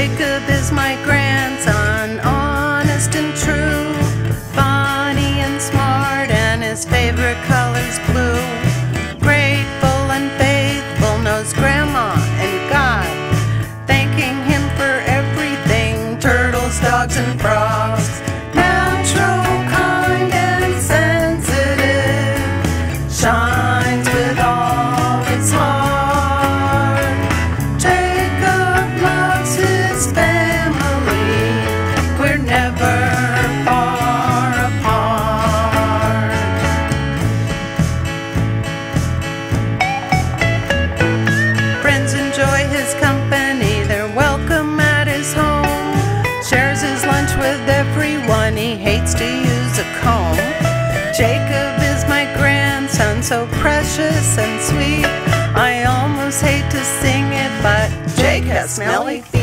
Jacob is my grandson, honest and true, funny and smart, and his favorite color's blue. Grateful and faithful, knows Grandma and God, thanking him for everything, turtles, dogs, and frogs. Natural, kind, and sensitive, shines with all its heart. Jacob loves his family, we're never far apart. Friends enjoy his company, they're welcome at his home. Shares his lunch with everyone, he hates to use a comb. Jacob is my grandson, so precious and sweet, I almost hate to sing it, but Jake has smelly feet.